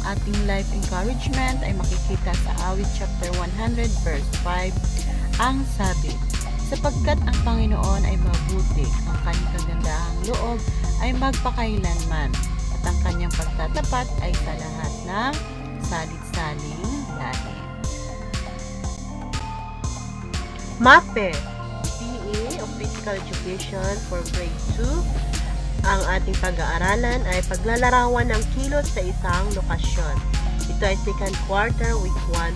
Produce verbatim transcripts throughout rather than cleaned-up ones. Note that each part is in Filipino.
ating life encouragement ay makikita sa awit chapter one hundred verse five. Ang sabi, sapagkat ang Panginoon ay mabuti, ang kanyang kagandahang loob ay magpakailanman, at ang kanyang pagtatapat ay sa lahat ng salit-saling lahi. Mapeh-P E o Physical Education for Grade two. Ang ating pag-aaralan ay paglalarawan ng kilos sa isang lokasyon. Ito ay second quarter, week one.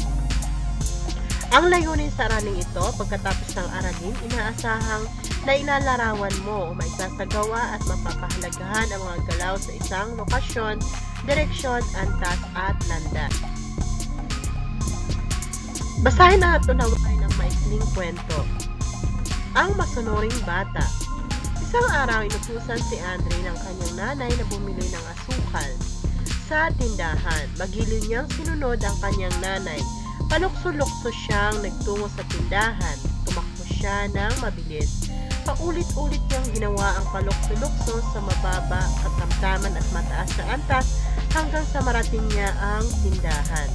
Ang layunin sa araling ito, pagkatapos ng aralin, inaasahang na ilalarawan mo o maisasagawa at mapapahalagahan ang mga galaw sa isang lokasyon, direksyon, antas at landas. Basahin na ito na ng maikling kwento. Ang masunuring bata. Isang araw, inutusan si Andre ng kanyang nanay na bumili ng asukal sa tindahan. Magiliw niyang sinunod ang kanyang nanay. Palukso-lukso siyang nagtungo sa tindahan. Tumakbo siya ng mabilis. Paulit-ulit niyang ginawa ang palukso-lukso sa mababa, katamtaman at mataas na antas hanggang sa marating niya ang tindahan.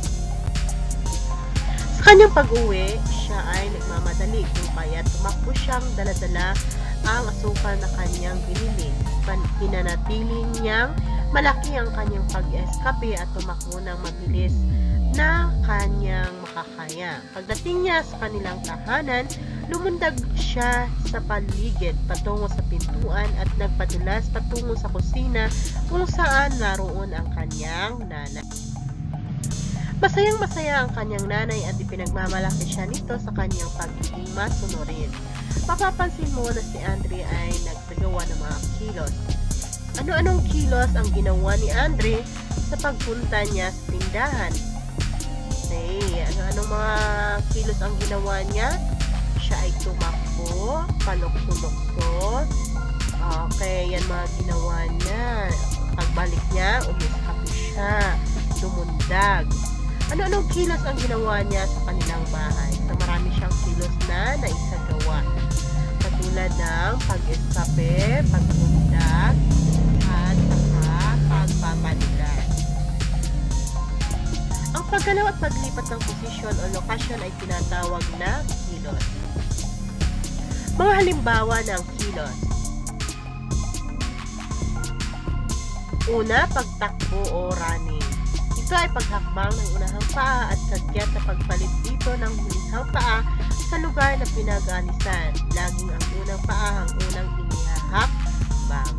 Sa kanyang pag-uwi, siya ay nagmamadali kung kaya tumakbo siyang daladala ang asukal na kanyang binili. Pinanatiling niyang malaki ang kanyang pag-eskape at tumakbo ng mabilis na kanyang makakaya. Pagdating niya sa kanilang tahanan, lumundag siya sa paligid patungo sa pintuan at nagpadulas patungo sa kusina kung saan naroon ang kanyang nanay. Masayang masaya ang kanyang nanay at ipinagmamalaki siya nito sa kanyang pagiging masunurin. Mapapansin mo na si Andre ay nagsagawa ng mga kilos. Ano-anong kilos ang ginawa ni Andre sa pagpunta niya sa tindahan? Okay, ano-anong mga kilos ang ginawa niya? Siya ay tumakbo, palukso-lukso. Okay, yan mga ginawa niya. Pagbalik niya, umiskapi siya, lumundag. Ano-anong kilos ang ginawa niya sa kanilang bahay? So, marami siyang kilos na naisagawa. Katulad ng pag-eskape, pag-lundag, at saka pagpapadulas. Ang paggalaw at paglipat ng posisyon o lokasyon ay tinatawag na kilos. Mga halimbawa ng kilos. Una, pagtakbo o running. Ito ay paghakbang ng unahang paa at kagyat na pagpalit dito ng hulihang paa sa lugar na pinag-alisan. Laging ang unang paa ang unang inihahakbang.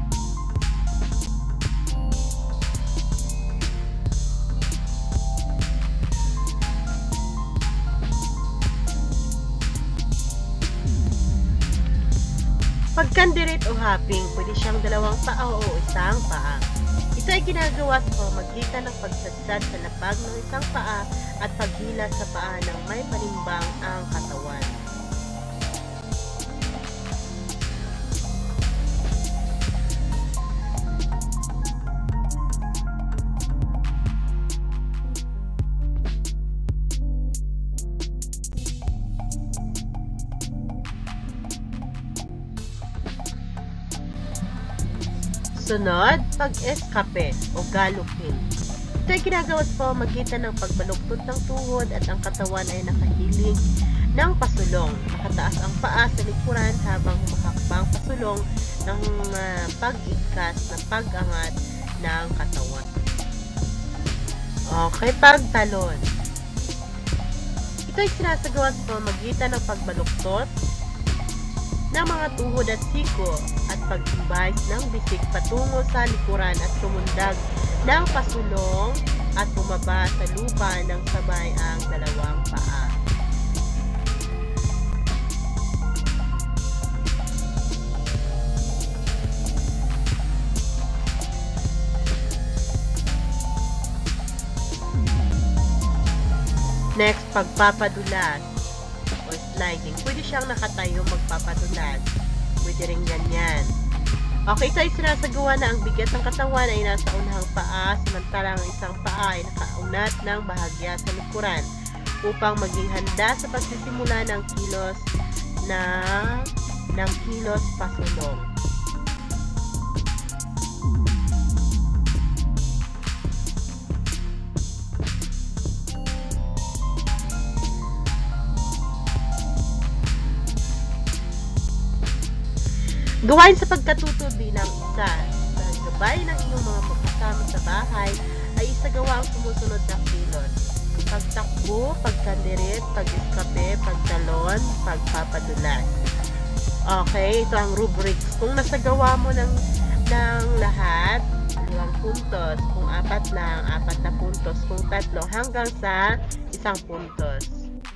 Pagkandirit o hopping, pwede siyang dalawang paa o isang paa. Ito ay ginagawa sa pamamagitan ng pagsadsad sa lapag ng isang paa at paghila sa paa ng may panimbang ang katawan. Sunod, pag-eskape o galupin. Ito ay ginagawa sa pamamagitan ng pagbaluktot ng tuhod at ang katawan ay nakahiling ng pasulong. Nakataas ang paa sa likuran habang humakbang pasulong ng uh, pag-igkas na pag-angat ng katawan. Okay, pagtalon. Ito ay sinasagawa sa pamamagitan ng pagbaluktot ng mga tuhod at siko at pag-imbayos ng bisik patungo sa likuran at tumundag ng pasulong at bumaba sa lupa ng sabay ang dalawang paa. Next, pagpapadulas o sliding. Pwede siyang nakatayo magpapadulas. Pwede rin ganyan. Okay, ito ay sinasagawa na ang bigat ng katawan ay nasa unahang paa, samantalang ang isang paa ay nakaunat ng bahagya sa likuran upang maging handa sa pagsisimula ng kilos na ng kilos pasulong. Gawain sa pagkatuto bilang isa. Sa gabay ng iyong mga magkasama sa bahay ay isagawa ang sumusunod na kilos. Pagtakbo, pagkandirit, pag-iskape, pagtalon, pagpapadulas. Okay, ito ang rubrics. Kung nasagawa mo ng, ng lahat, dalawang puntos. Kung apat lang, apat na puntos. Kung tatlo, hanggang sa isang puntos.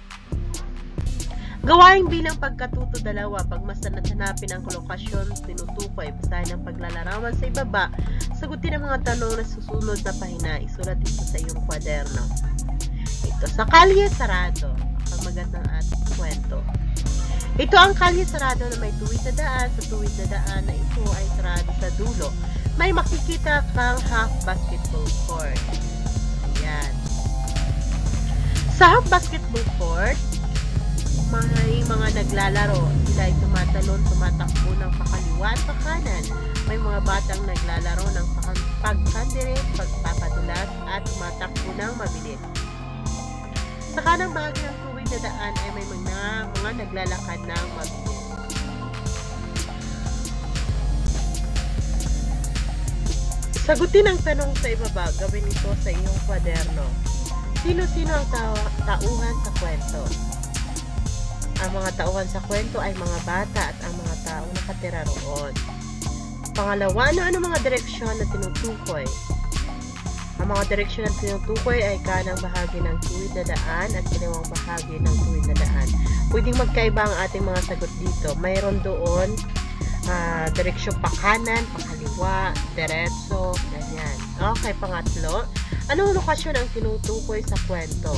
Gawain bilang pagkatuto dalawa. Pag masanat-hanapin ang lokasyon, tinutukoy, basahin ang paglalarawan sa ibaba, sagutin ang mga tanong na susunod na pahina, isulat ito sa iyong kwaderno. Ito, sa kalye sarado, ang magat ng ating kwento. Ito ang kalye sarado na may tuwid na daan. Sa tuwid na daan na ito ay sarado sa dulo. May makikita kang half basketball court. Ayan. Sa half basketball court, may mga naglalaro. Sila ay tumatalon, tumatakbo ng pakaliwa at pakanan. May mga batang naglalaro ng pagkandirit, pagpapadulas at tumatakbo ng mabilis. Sa kanang bahagi ng tuwid na daan ay may mga, mga naglalakad ng mabilis. Sagutin ang tanong sa ibaba. Gawin ito sa iyong kwaderno. Sino-sino ang ta- tauhan sa kwento? Ang mga tauhan sa kwento ay mga bata at ang mga taong nakatira roon. Pangalawa, ano-ano mga direksyon na tinutukoy? Ang mga direksyon na tinutukoy ay kanang bahagi ng tuwid na daan at kaliwang bahagi ng tuwid na daan. Pwedeng magkaiba ang ating mga sagot dito. Mayroon doon uh, direksyon pa kanan, pa kaliwa, diretso, ganyan. Okay, pangatlo. Anong lokasyon ang tinutukoy sa kwento?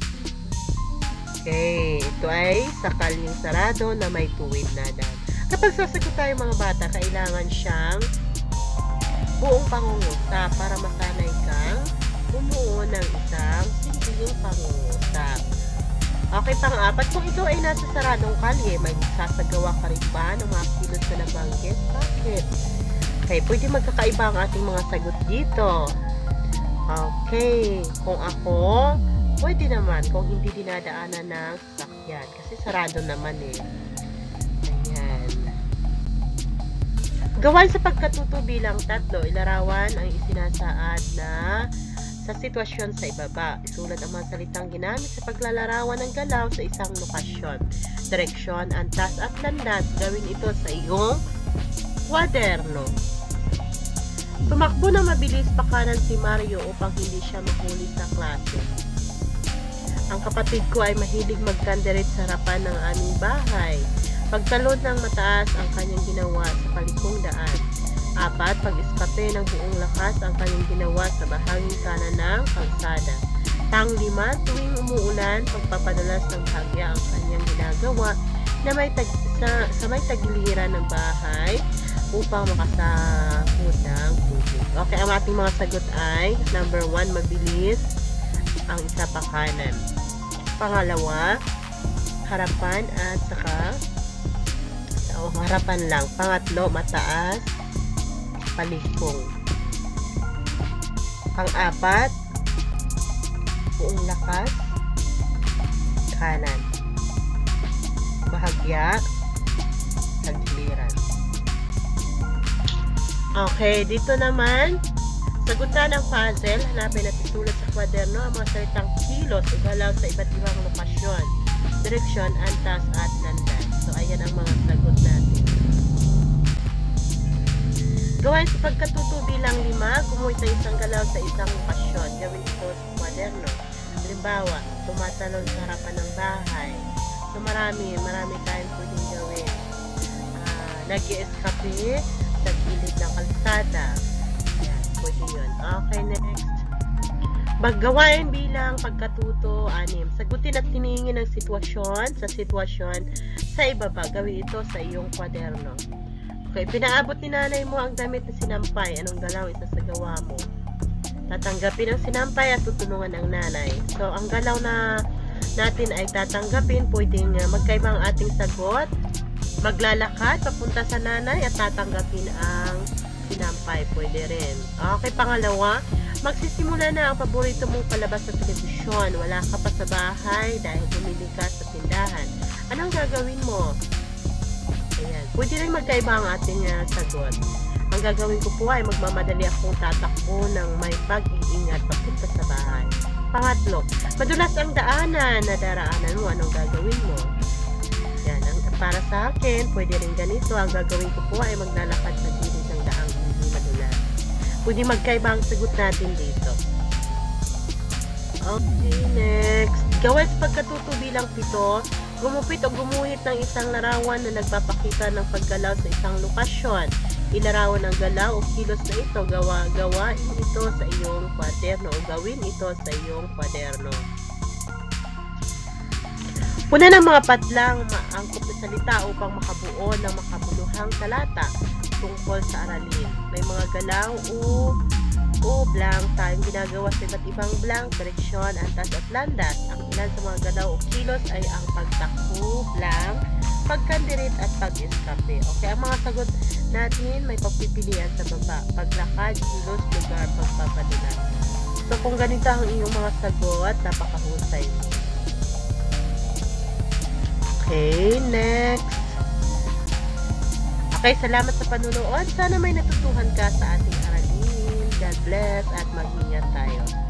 Okay, ito ay sa kalyeng sarado na may tuwid na daan. Kapag sasagot tayo mga bata, kailangan siyang buong pangungusap para masanay kang bumuo ng isang simpleng pangungusap. Okay, pang-apat, kung ito ay nasa saradong kalye, may sasagawa ka rin ba ng mga kilos na nabanggit? Bakit? Okay, pwede magkakaiba ang ating mga sagot dito. Okay, kung ako, pwede naman kung hindi dinadaanan ng sasakyan. Kasi sarado naman eh. Ayan. Gawain sa pagkatuto bilang tatlo, ilarawan ang isinasaad na sa sitwasyon sa ibaba. Isulat ang mga salitang ginamit sa paglalarawan ng galaw sa isang lokasyon, direksyon, antas at landas. Gawin ito sa iyong kwaderno. Tumakbo na mabilis pa kanan si Mario upang hindi siya mahuli sa klase. Ang kapatid ko ay mahilig magkandirit sa harapan ng aming bahay. Pagtalon ng mataas ang kanyang ginawa sa palikong daan. Apat, pag-iskape ng buong lakas ang kanyang ginawa sa bahaging kanan ng kalsada. Pang-lima, tuwing umuulan, pagpapadalas ng bagya ang kanyang ginagawa na may tag sa, sa may tagiliran ng bahay upang makasahod ng tubig. Okay, ang ating mga sagot ay number one, mabilis. Ang isa pa kanan. Pangalawa, harapan at saka o harapan lang. Pangatlo, mataas, palikong. Pang-apat, buong lakas, kanan. Bahagya, tagiliran. Okay, dito naman, sagutan ng puzzle. Hanapin at isulat sa kwaderno ang mga salitang kilos o galaw sa iba't ibang lokasyon, direksyon, antas at landas. So, ayan ang mga sagot natin. Gawain sa pagkatuto bilang lima, gumuhit ng isang galaw sa isang lokasyon. Gawin ito sa kwaderno. Halimbawa, tumatalon sa harapan ng bahay. So, marami, marami tayong pwedeng gawin. Uh, Nag-i-escape sa gilid ng kalsada. Ayan, pwede yun. Okay, next. Maggawain bilang pagkatuto, anim. Sagutin at tiningin ang sitwasyon sa sitwasyon sa ibaba. Gawin ito sa iyong kwaderno. Okay, pinaabot ni nanay mo ang damit na sinampay. Anong galaw isasagawa mo? Tatanggapin ang sinampay at tutulungan ang nanay. So, ang galaw na natin ay tatanggapin. Pwedeng magkaiba ang ating sagot. Maglalakad papunta sa nanay at tatanggapin ang sinampay. Pwede rin. Okay, pangalawa, magsisimula na ang paborito mong palabas sa telebisyon. Wala ka pa sa bahay dahil bumili ka sa tindahan. Anong gagawin mo? Ayan. Pwede rin magkaiba ang ating uh, sagot. Ang gagawin ko po ay magmamadali akong tatakbo ng may pag-iingat papunta sa bahay. Pangatlo, madulas ang daanan na daraanan mo, anong gagawin mo? Yan, ang, para sa akin, pwede rin ganito. Ang gagawin ko po ay maglalakad sa gilid ng daang hindi madulas. Pwede magkaiba ang sagot natin dito. Okay, next. Gawin sa pagkatuto bilang pito, gumupit o gumuhit ng isang larawan na nagpapakita ng paggalaw sa isang lokasyon. Ilarawan ang galaw o kilos na ito, gawa, gawain ito sa iyong kwaderno o gawin ito sa iyong kwaderno. Una ng mga patlang maangkop na salita upang makabuo ng makabuluhang talata tungkol sa aralin. May mga galaw o o blank tayong ginagawa sa iba't ibang blank, direksyon, antas at landas. Ang ilan sa mga galaw o kilos ay ang pagtakbo, blank, pagkandirit at pag-eskape. Okay, ang mga sagot natin may pagpipilian sa baba. Paglakad, kilos, lugar, pagpapadulas. So kung ganito ang iyong mga sagot, napakahusay mo. Okay, next. Okay, salamat sa panunood. Sana may natutuhan ka sa ating aralin. God bless at mag-ingat tayo.